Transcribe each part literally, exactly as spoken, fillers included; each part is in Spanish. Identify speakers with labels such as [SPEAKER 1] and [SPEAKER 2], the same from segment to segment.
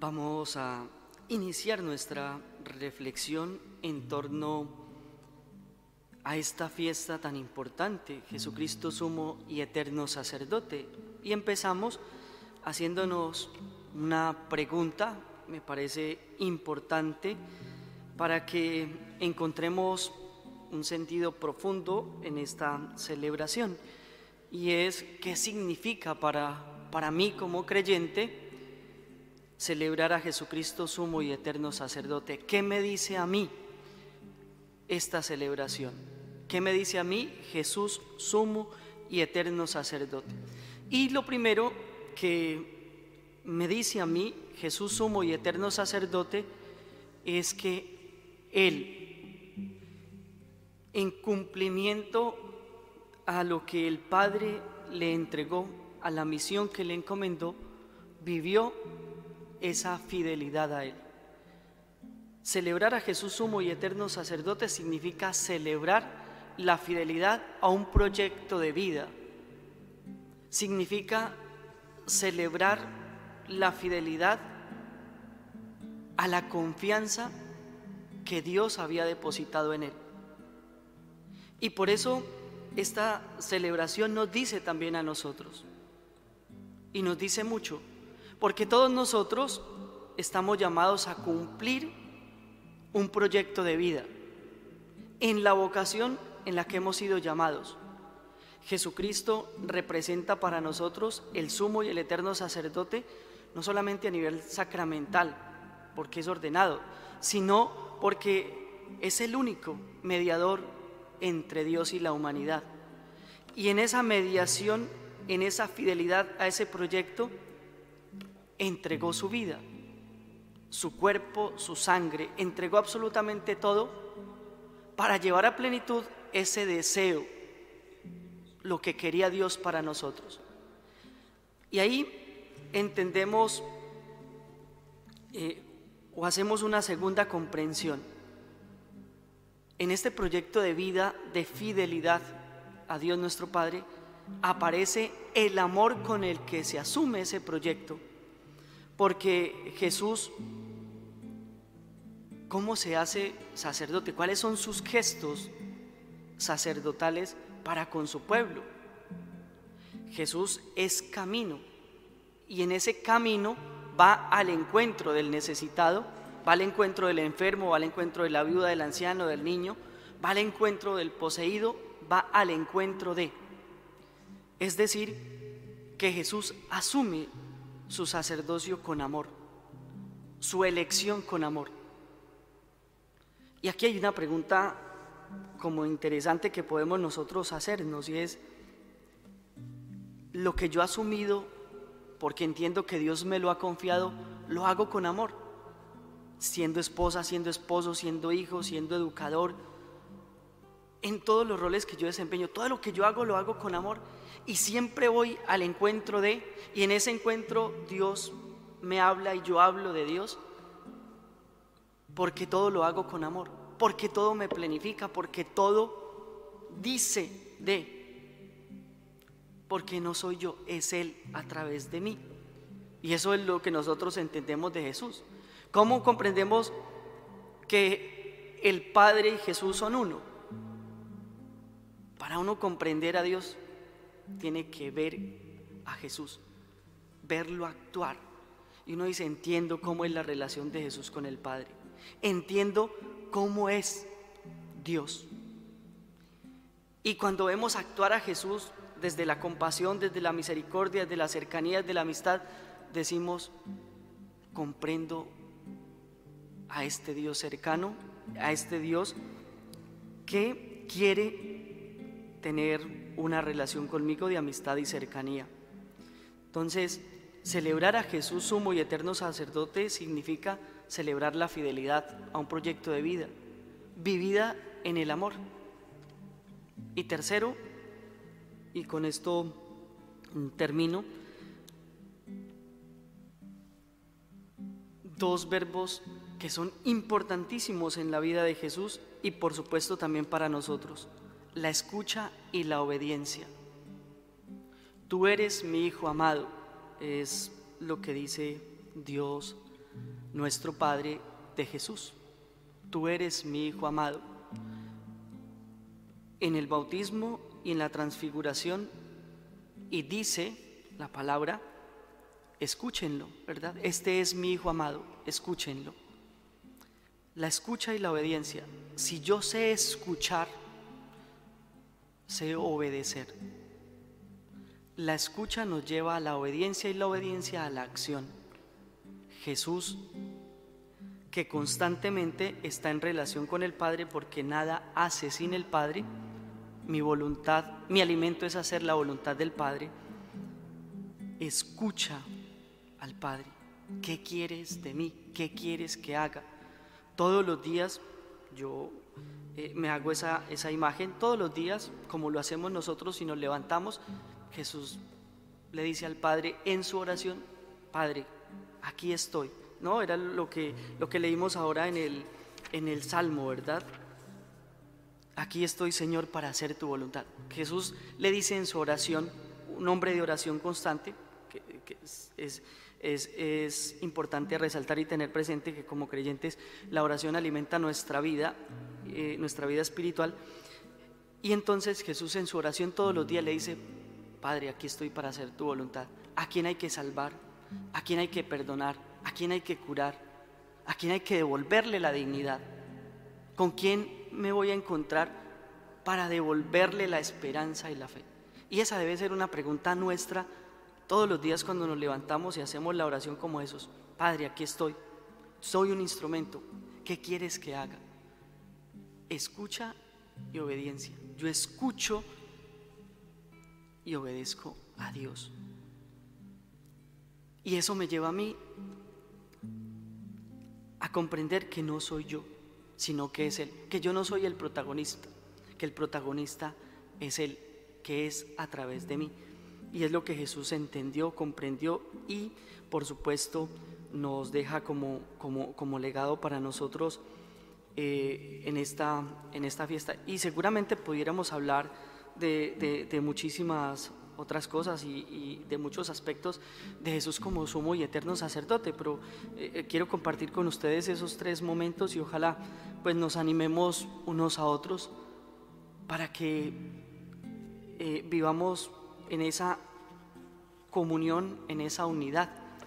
[SPEAKER 1] Vamos a iniciar nuestra reflexión en torno a esta fiesta tan importante, Jesucristo sumo y eterno sacerdote. Y empezamos haciéndonos una pregunta, me parece importante, para que encontremos un sentido profundo en esta celebración. Y es, ¿qué significa para, para mí como creyente celebrar a Jesucristo sumo y eterno sacerdote? ¿Qué me dice a mí esta celebración? ¿Qué me dice a mí Jesús sumo y eterno sacerdote? Y lo primero que me dice a mí Jesús sumo y eterno sacerdote es que Él, en cumplimiento a lo que el Padre le entregó, a la misión que le encomendó, vivió esa fidelidad a Él. Celebrar a Jesús sumo y eterno sacerdote significa celebrar la fidelidad a un proyecto de vida. Significa celebrar la fidelidad a la confianza que Dios había depositado en Él. Y por eso esta celebración nos dice también a nosotros, y nos dice mucho, porque todos nosotros estamos llamados a cumplir un proyecto de vida en la vocación en la que hemos sido llamados. Jesucristo representa para nosotros el sumo y el eterno sacerdote, no solamente a nivel sacramental, porque es ordenado, sino porque es el único mediador entre Dios y la humanidad. Y en esa mediación, en esa fidelidad a ese proyecto, entregó su vida, su cuerpo, su sangre, entregó absolutamente todo para llevar a plenitud ese deseo, lo que quería Dios para nosotros. Y ahí entendemos eh, o hacemos una segunda comprensión. En este proyecto de vida, de fidelidad a Dios nuestro Padre, aparece el amor con el que se asume ese proyecto. Porque Jesús, ¿cómo se hace sacerdote? ¿Cuáles son sus gestos sacerdotales para con su pueblo? Jesús es camino, y en ese camino va al encuentro del necesitado, va al encuentro del enfermo, va al encuentro de la viuda, del anciano, del niño, va al encuentro del poseído, va al encuentro de. Es decir, que Jesús asume su sacerdocio con amor, su elección con amor. Y aquí hay una pregunta como interesante que podemos nosotros hacernos, y es: lo que yo he asumido, porque entiendo que Dios me lo ha confiado, ¿lo hago con amor? Siendo esposa, siendo esposo, siendo hijo, siendo educador, en todos los roles que yo desempeño, todo lo que yo hago lo hago con amor, y siempre voy al encuentro de, y en ese encuentro Dios me habla y yo hablo de Dios, porque todo lo hago con amor, porque todo me planifica, porque todo dice de, porque no soy yo, es Él a través de mí. Y eso es lo que nosotros entendemos de Jesús. ¿Cómo comprendemos que el Padre y Jesús son uno? Para uno comprender a Dios, tiene que ver a Jesús, verlo actuar. Y uno dice: entiendo cómo es la relación de Jesús con el Padre, entiendo cómo es Dios. Y cuando vemos actuar a Jesús desde la compasión, desde la misericordia, desde la cercanía, desde la amistad, decimos: comprendo a este Dios cercano, a este Dios que quiere tener una relación conmigo de amistad y cercanía. Entonces, celebrar a Jesús sumo y eterno sacerdote significa celebrar la fidelidad a un proyecto de vida, vivida en el amor. Y tercero, y con esto termino, dos verbos que son importantísimos en la vida de Jesús y por supuesto también para nosotros: la escucha y la obediencia. Tú eres mi Hijo amado, es lo que dice Dios nuestro Padre de Jesús. Tú eres mi Hijo amado. En el bautismo y en la transfiguración, y dice la palabra, escúchenlo, ¿verdad? Este es mi Hijo amado, escúchenlo. La escucha y la obediencia. Si yo sé escuchar, sé obedecer. La escucha nos lleva a la obediencia y la obediencia a la acción. Jesús, que constantemente está en relación con el Padre porque nada hace sin el Padre, mi voluntad, mi alimento es hacer la voluntad del Padre, escucha al Padre. ¿Qué quieres de mí? ¿Qué quieres que haga? Todos los días yo eh, me hago esa, esa imagen, todos los días, como lo hacemos nosotros y nos levantamos, Jesús le dice al Padre en su oración, Padre, aquí estoy. No, era lo que, lo que leímos ahora en el, en el Salmo, ¿verdad? Aquí estoy, Señor, para hacer tu voluntad. Jesús le dice en su oración, un hombre de oración constante, que, que es, es, es, es importante resaltar y tener presente que como creyentes la oración alimenta nuestra vida, eh, nuestra vida espiritual. Y entonces Jesús en su oración todos los días le dice, Padre, aquí estoy para hacer tu voluntad. ¿A quién hay que salvar? ¿A quién hay que perdonar? ¿A quién hay que curar? ¿A quién hay que devolverle la dignidad? ¿Con quién me voy a encontrar para devolverle la esperanza y la fe? Y esa debe ser una pregunta nuestra todos los días cuando nos levantamos y hacemos la oración como esos. Padre, aquí estoy, soy un instrumento. ¿Qué quieres que haga? Escucha y obediencia. Yo escucho y obedezco a Dios. Y eso me lleva a mí a comprender que no soy yo, sino que es Él, que yo no soy el protagonista, que el protagonista es Él, que es a través de mí. Y es lo que Jesús entendió, comprendió y por supuesto nos deja como, como, como legado para nosotros eh, en, esta, en esta fiesta. Y seguramente pudiéramos hablar de, de, de muchísimas otras cosas y, y de muchos aspectos de Jesús como sumo y eterno sacerdote, pero eh, quiero compartir con ustedes esos tres momentos y ojalá pues nos animemos unos a otros para que eh, vivamos en esa comunión, en esa unidad.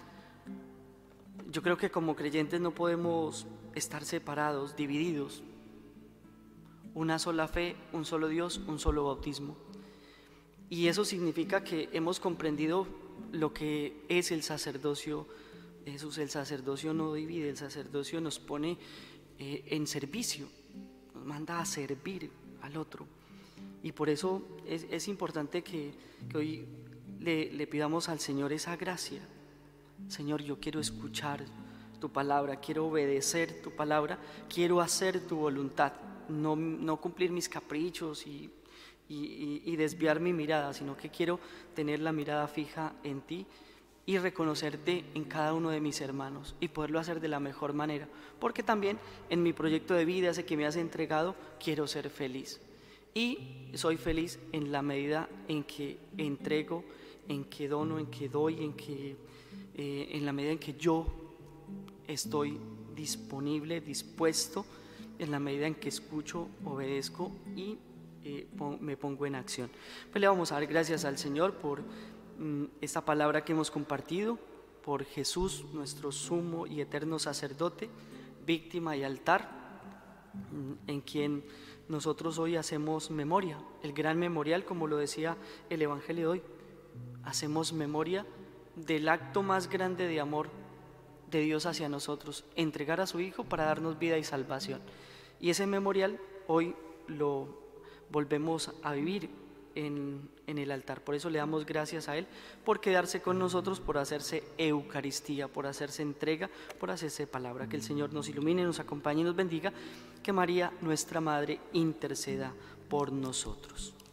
[SPEAKER 1] Yo creo que como creyentes no podemos estar separados, divididos. Una sola fe, un solo Dios, un solo bautismo. Y eso significa que hemos comprendido lo que es el sacerdocio de Jesús. El sacerdocio no divide, el sacerdocio nos pone eh, en servicio, nos manda a servir al otro. Y por eso es, es importante que, que hoy le, le pidamos al Señor esa gracia. Señor, yo quiero escuchar tu palabra, quiero obedecer tu palabra, quiero hacer tu voluntad, no, no cumplir mis caprichos y Y, y, y desviar mi mirada, sino que quiero tener la mirada fija en ti y reconocerte en cada uno de mis hermanos y poderlo hacer de la mejor manera, porque también en mi proyecto de vida, ese que me has entregado, quiero ser feliz y soy feliz en la medida en que entrego, en que dono, en que doy, en que eh, en la medida en que yo estoy disponible, dispuesto, en la medida en que escucho, obedezco y Eh, me pongo en acción. Pues le vamos a dar gracias al Señor por mm, esta palabra que hemos compartido, por Jesús, nuestro sumo y eterno sacerdote, víctima y altar, mm, en quien nosotros hoy hacemos memoria, el gran memorial, como lo decía el Evangelio de hoy. Hacemos memoria del acto más grande de amor de Dios hacia nosotros, entregar a su Hijo para darnos vida y salvación. Y ese memorial hoy lo volvemos a vivir en, en el altar. Por eso le damos gracias a Él por quedarse con nosotros, por hacerse Eucaristía, por hacerse entrega, por hacerse palabra. Que el Señor nos ilumine, nos acompañe y nos bendiga. Que María, nuestra Madre, interceda por nosotros.